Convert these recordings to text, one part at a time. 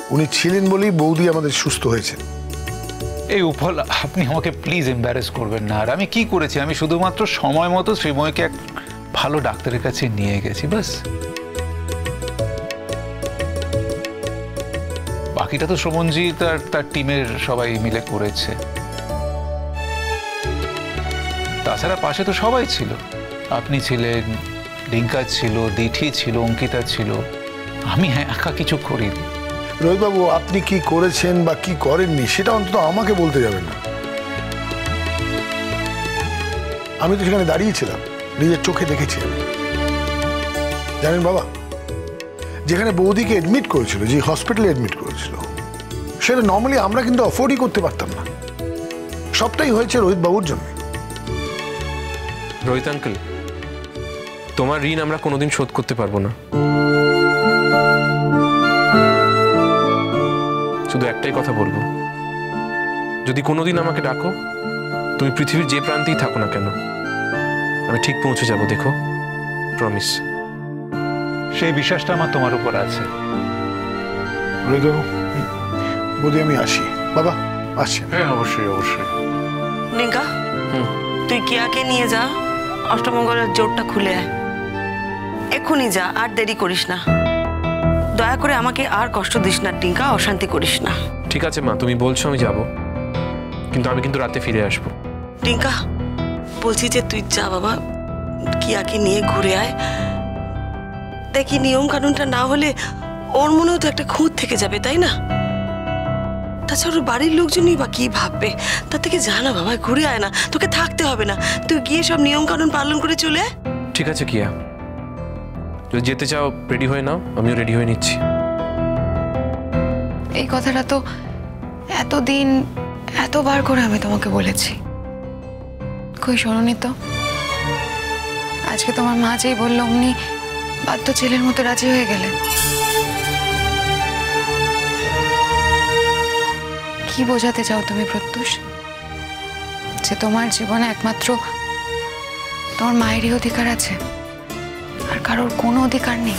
উনি ছিলেন বলেই বৌদি আমাদের সুস্থ হয়েছেন। এই উফল, আপনি আমাকে প্লিজ এম্বারেস করবেন না। আর আমি কি করেছি? আমি শুধুমাত্র সময় মতো শ্রীময়কে এক ভালো ডাক্তারের কাছে নিয়ে গেছি, বাস। বাকিটা তো শ্রবণজি তার টিমের সবাই মিলে করেছে। তাছাড়া পাশে তো সবাই ছিল, আপনি ছিলেন, রিঙ্কা ছিল, দিঠি ছিল, অঙ্কিতা ছিল। আমি একা কিছু করিনি। রোহিতবাবু, আপনি কি করেছেন বা কি করেননি সেটা অন্তত আমাকে বলতে যাবেন না। আমি তো সেখানে দাঁড়িয়েছিলাম, নিজের চোখে দেখেছি। জানেন বাবা, যেখানে বৌদিকে এডমিট করেছিল, যে হসপিটালে এডমিট করেছিল, সেটা নর্মালি আমরা কিন্তু অফোর্ডই করতে পারতাম না। সবটাই হয়েছে রোহিতবাবুর জন্য। রোহিত আঙ্কেল, তোমার ঋণ আমরা কোনোদিন শোধ করতে পারবো না। শুধু একটাই কথা বলবো, যদি কোনোদিন আমাকে ডাকো, তুমি পৃথিবীর যে প্রান্তেই থাকো না কেন, আমি ঠিক পৌঁছে যাব, দেখো, প্রমিস। সেই বিশ্বাসটা আমার তোমার উপর আছে। রোহিতবাবু, বৌদি আমি আসি। বাবা আসছি। হ্যাঁ, অবশ্যই অবশ্যই। রিঙ্কা, তুই কিয়াকে নিয়ে যা, অষ্টমঙ্গলের জোরটা খুলে আয়। এক্ষুনি যা, আর দেরি করিস না। দয়া করে আমাকে আর কষ্ট দিস না টিঙ্কা, অশান্তি করিস না। ঠিক আছে মা, তুমি বলছো আমি যাব, কিন্তু আমি কিন্তু রাতে ফিরে আসবো। টিঙ্কা, বলছি যে তুই যা বাবা, কিয়াকে নিয়ে ঘুরে আয়। দেখি নিয়ম কানুনটা না হলে ওর মনেও তো একটা খুঁত থেকে যাবে, তাই না? তাছাড়া ওর বাড়ির লোকজনই বা কি ভাববে, তার থেকে জানা বাবা, ঘুরে আয় না, তোকে থাকতে হবে না, তুই গিয়ে সব নিয়ম কানুন পালন করে চলে আয়। ঠিক আছে কিয়া, যদি যেতে চাও রেডি হয়ে নাও, আমিও রেডি হয়ে নিচ্ছি। এই কথাটা তো এতদিন এতবার করে আমি তোমাকে বলেছি, কই শোনোনি তো। আজকে তোমার মা যেই বললো অমনি বাধ্য ছেলের মতো রাজি হয়ে গেলেন। কি বোঝাতে চাও তুমি প্রত্যুষ? যে তোমার জীবনে একমাত্র তোমার মায়েরই অধিকার আছে, আর কারোর কোনো অধিকার নেই?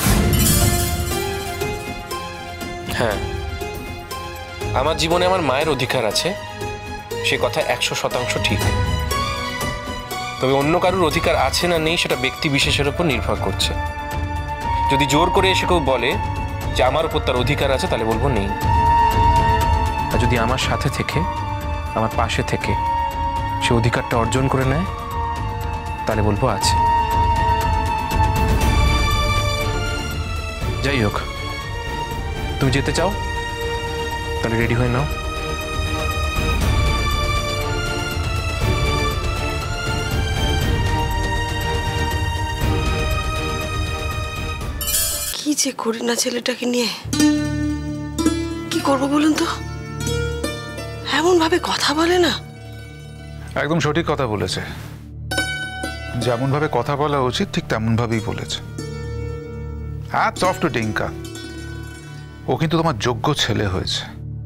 হ্যাঁ, আমার জীবনে আমার মায়ের অধিকার আছে, সে কথা 100% ঠিক। তবে অন্য কারোর অধিকার আছে না নেই সেটা ব্যক্তি বিশেষের উপর নির্ভর করছে। যদি জোর করে এসে কেউ বলে যে আমার উপর তার অধিকার আছে, তাহলে বলবো নেই। আর যদি আমার সাথে থেকে, আমার পাশে থেকে সে অধিকারটা অর্জন করে নেয়, তাহলে বলবো আছে। যাই হোক, তুমি যেতে চাও তাহলে রেডি হয়ে নাও। কি যে করি না ছেলেটাকে নিয়ে, কি করবো বলুন তো? এমন ভাবে কথা বলে না। একদম সঠিক কথা বলেছে। যেমন ভাবে কথা বলা উচিত ঠিক তেমন ভাবেই বলেছে। হ্যাটস অফ টু টিঙ্কা, ও কিন্তু তোমার যোগ্য ছেলে হয়েছে।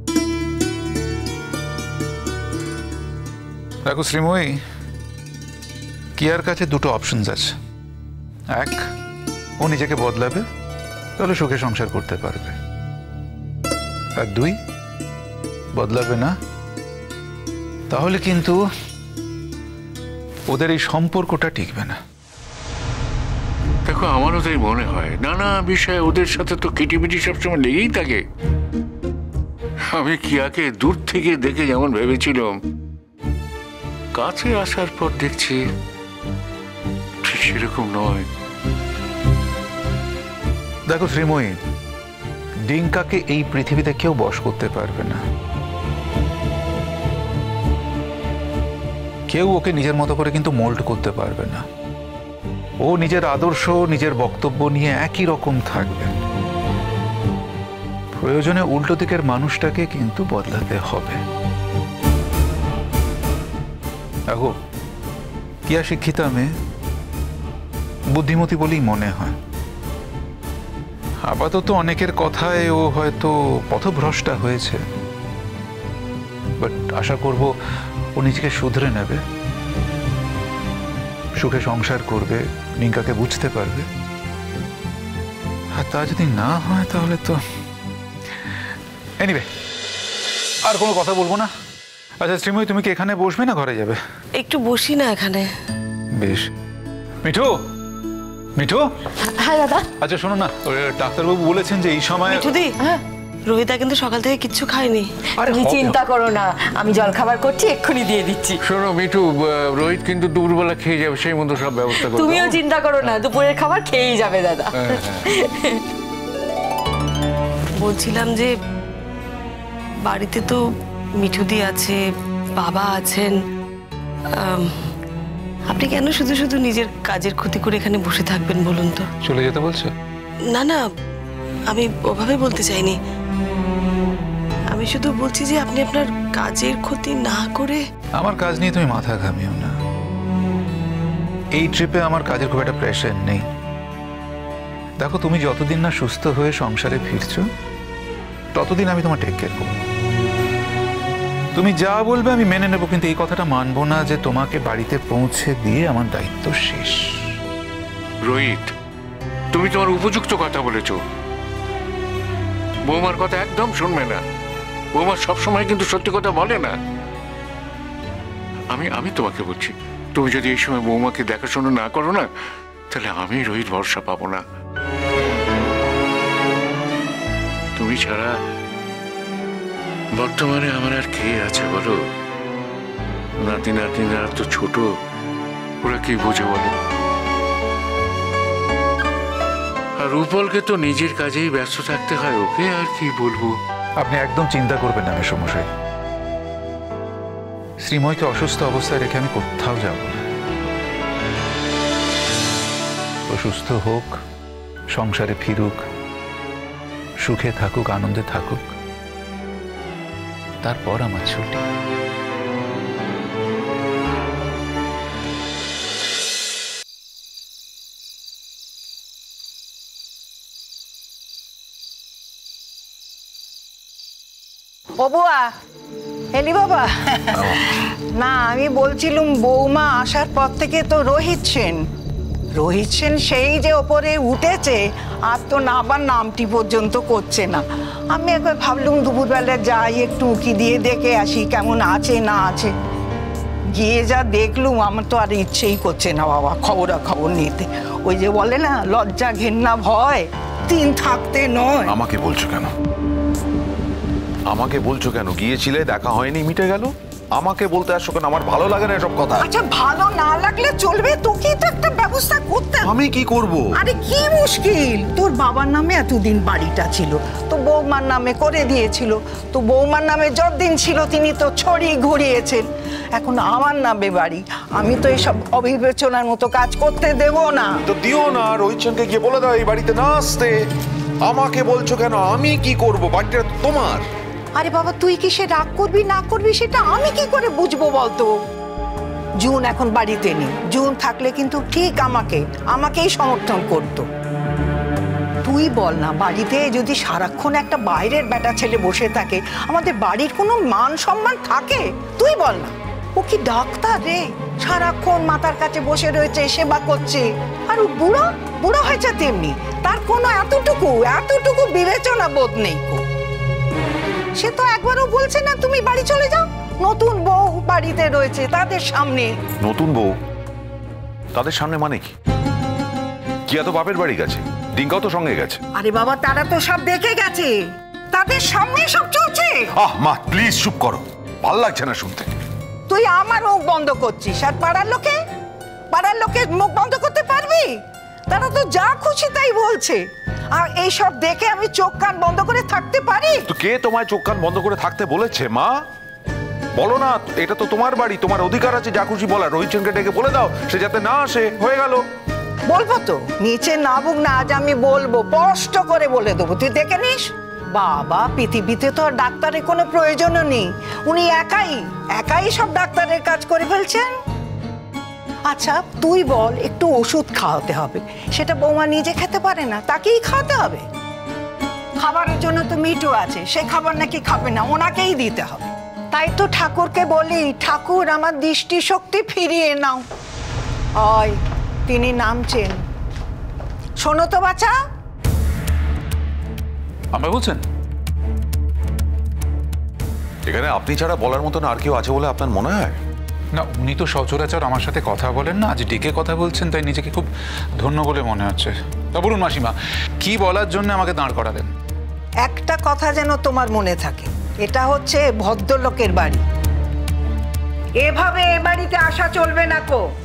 দেখো শ্রীময়ী, কিয়ার কাছে দুটো অপশনস আছে। এক, ও নিজেকে বদলাবে, তাহলে সুখে সংসার করতে পারবে। আর দুই, বদলাবে না, তাহলে কিন্তু ওদের এই সম্পর্কটা টিকবে না। দেখো, আমারও তাই মনে হয়। নানা বিষয়ে ওদের সাথে তো কিটিমিটি সবসময় লেগেই থাকে। আমি কিয়াকে দূর থেকে দেখে যেমন ভেবেছিলাম, কাছে আসার পর দেখছি ঠিক সেরকম নয়। দেখো শ্রীময়ী, ডিঙ্কাকে এই পৃথিবীতে কেউ বশ করতে পারবে না। কেউ ওকে নিজের মতো করে কিন্তু মোল্ড করতে পারবে না। ও নিজের আদর্শ, নিজের বক্তব্য নিয়ে একই রকম থাকবে। প্রয়োজনে উল্টো দিকের মানুষটাকে কিন্তু বদলাতে হবে। দেখো, কিয়া শিক্ষিতা মেয়ে, বুদ্ধিমতী বলেই মনে হয়। আপাতত অনেকের কথায় ও হয়তো পথভ্রষ্টা হয়েছে, বাট আশা করব ও নিজেকে শুধরে নেবে, সুখে সংসার করবে, নিঙ্কাকে বুঝতে পারবে। আর তা যদি না হয় তাহলে তো এনিওয়ে, আর কোনো কথা বলবো না। আচ্ছা শ্রীময়ী, তুমি কি এখানে বসবে না ঘরে যাবে? একটু বসি না এখানে। বেশ। মিঠু, মিঠু। হ্যাঁ দাদা। আচ্ছা শোনো না, ওই ডাক্তারবাবু বলেছেন যে এই সময়। মিঠুদি, রোহিতা কিন্তু সকাল থেকে কিচ্ছু খায়নি। তুমি চিন্তা করো না, আমি জলখাবার করছি, এক্ষুনি দিয়ে দিচ্ছি। শোনো মিঠু, রোহিত কিন্তু দুপুরবেলা খেয়ে যাবে, সেই মতো সব ব্যবস্থা করো। তুমিও চিন্তা করো না, দুপুরের খাবার খেয়েই যাবে দাদা। বলছিলাম যে বাড়িতে তো মিঠুদি আছে, বাবা আছেন, আপনি কেন শুধু শুধু নিজের কাজের ক্ষতি করে এখানে বসে থাকবেন বলুন তো? চলে যেতে বলছো? না না, আমি ওভাবে বলতে চাইনি। আমি শুধু বলছি যে আপনি আপনার কাজের ক্ষতি না করে। আমার কাজ নিয়ে তুমি মাথা ঘামিও না। এই ট্রিপে আমার কাজের খুব একটা প্রেশার নেই। দেখো, তুমি যতদিন না সুস্থ হয়ে সংসারে ফিরছো ততদিন আমি তোমার টেক কেয়ার করবো। তুমি যা বলবে আমি মেনে নেবো, কিন্তু এই কথাটা মানবো না যে তোমাকে বাড়িতে পৌঁছে দিয়ে আমার দায়িত্ব শেষ। রোহিত, তুমি তোমার উপযুক্ত কথা বলেছো। বৌমার কথা একদম শুনবে না। বৌমা সবসময় কিন্তু সত্যি কথা বলে না। আমি তোমাকে বলছি, তুমি যদি এই সময় বৌমাকে দেখাশোনা না করো না, তাহলে আমি রোহিত ভরসা পাবো না। তুমি ছাড়া বর্তমানে আমার আর কে আছে বলো? নাতি নাতনিরা তো ছোট, ওরা কি বোঝে বলো? আর রূপলকে তো নিজের কাজেই ব্যস্ত থাকতে হয়, ওকে আর কি বলবো। আপনি একদম চিন্তা করবেন না মেসোমশাই। শ্রীময়কে অসুস্থ অবস্থায় রেখে আমি কোথাও যাব না। অসুস্থ হোক, সংসারে ফিরুক, সুখে থাকুক, আনন্দে থাকুক, তারপর আমার ছুটি। ও বুয়া, এলি বাবা। না, আমি বলছিলাম বৌমা আসার পর থেকে তো রোহিত সেন সেই যে ওপরে উঠেছে, আর তো না আবার নামটি পর্যন্ত করছে না। আমি একবার ভাবলুম দুপুরবেলা যাই, একটু উকি দিয়ে দেখে আসি কেমন আছে না আছে। গিয়ে যা দেখলুম, আমার তো আর ইচ্ছেই করছে না বাবা খবর নিতে। ওই যে বলে না, লজ্জা ঘেন্না ভয় তিন থাকতে নয়। আমাকে বলছো কেন? আমাকে বলছো কেন? গিয়েছিলে, দেখা হয়নি, মিটে গেল। আমাকে বলতে আসো কেন? আমার ভালো লাগে না এসব কথা। আচ্ছা, ভালো না লাগলে চলবে, তোকে তো একটা ব্যবস্থা করতে হবে। আমি কি করব? আরে কি মুশকিল, তোর বাবার নামে এতদিন বাড়িটা ছিল, তো বৌমার নামে করে দিয়েছিল। তো বৌমার নামে যতদিন ছিল তিনি তো ছড়িয়ে ঘুরিয়েছেন। এখন আমার নামে বাড়ি, আমি তো এইসব অবিবেচনার মতো কাজ করতে দেব না। তো দিও না, রোহিত সেনকে গিয়ে বলে দাও এই বাড়িতে না আসতে। আমাকে বলছো কেন? আমি কি করব? বাড়িটা তোমার। আরে বাবা, তুই কি সে রাগ করবি না করবি সেটা আমি কি করে বুঝবো বলতো? জুন এখন বাড়িতে নেই, জুন থাকলে কিন্তু ঠিক আমাকেই সমর্থন করতো। তুই বল না, বাড়িতে যদি সারাক্ষণ একটা বাইরের বেটা ছেলে বসে থাকে, আমাদের বাড়ির কোনো মান সম্মান থাকে? তুই বল না। ও কি ডাক্তার রে? সারাক্ষণ মাথার কাছে বসে রয়েছে, সেবা করছে। আর ও বুড়ো হয়েছে তেমনি, তার কোনো এতটুকু বিবেচনা বোধ নেই। সে তো একবারও বলছে না তুমি বাড়ি চলে যাও। নতুন বউ বাড়িতে রয়েছে, তাদের সামনে। নতুন বউ তাদের সামনে মানে কি? কি এত বাপের বাড়ি গেছে? ডিঙ্কাও তো সঙ্গে গেছে। আরে বাবা, তারা তো সব দেখে গেছে, তাদের সামনে সব চলছে। মা প্লিজ চুপ করো, ভাল লাগছে না শুনতে। তুই আমার মুখ বন্ধ করছিস, আর পাড়ার লোকে মুখ বন্ধ করতে পারবি? তারা তো যা খুশি তাই বলছে, আর এইসব দেখে আমি চোখ কান বন্ধ করে থাকতে পারি? তো কে তোমায় চোখ কান বন্ধ করে থাকতে বলেছে? মা বলো না, এটা তো তোমার বাড়ি, তোমার অধিকার আছে যা খুশি বলার। রোহিত সেনকে ডেকে বলে দাও, সে যাতে না আসে, হয়ে গেল। বলবো তো, নিচে নামুক না, আজ আমি বলবো, স্পষ্ট করে বলে দেবো, তুই দেখে নিস। বাবা, পৃথিবীতে তো আর ডাক্তারের কোনো প্রয়োজনও নেই, উনি একাই সব ডাক্তারের কাজ করে ফেলছেন। আচ্ছা তুই বল, একটু ওষুধ খাওয়াতে হবে, সেটা বৌমা নিজে খেতে পারে না, তাকেই খাওয়াতে হবে। খাবারের জন্য তো মিঠু আছে, সে খাবার নাকি খাবে না, ওনাকেই দিতে হবে। তাই তো ঠাকুরকে বলি, ঠাকুর আমার দৃষ্টি শক্তি ফিরিয়ে নাও। তিনি নামছেন, শোনো তো বাছা। আমায় বলছেন? এখানে আপনি ছাড়া বলার মতন আর কেউ আছে বলে আপনার মনে হয়? না, উনি তো সচরাচর আমার সাথে কথা বলেন না, আজ ডেকে কথা বলছেন, তাই নিজেকে খুব ধন্য বলে মনে হচ্ছে। তা বলুন মাসিমা, কি বলার জন্য আমাকে দাঁড় করালেন? একটা কথা যেন তোমার মনে থাকে, এটা হচ্ছে ভদ্রলোকের বাড়ি, এভাবে এ বাড়িতে আসা চলবে না কো।